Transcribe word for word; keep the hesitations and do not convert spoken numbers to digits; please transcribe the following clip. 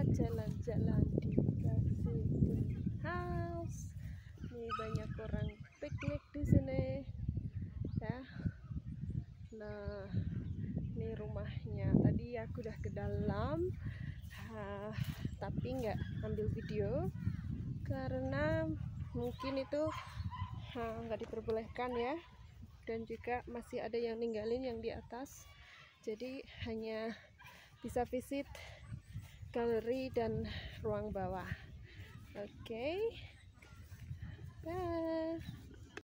jalan-jalan di Kasimpul House. Ini banyak orang piknik di sini ya. Nah, ini rumahnya. Tadi aku udah ke dalam, ha, tapi nggak ambil video karena mungkin itu ha, nggak diperbolehkan ya. Dan juga masih ada yang ninggalin yang di atas. Jadi hanya bisa visit galeri dan ruang bawah. Oke, okay. Bye.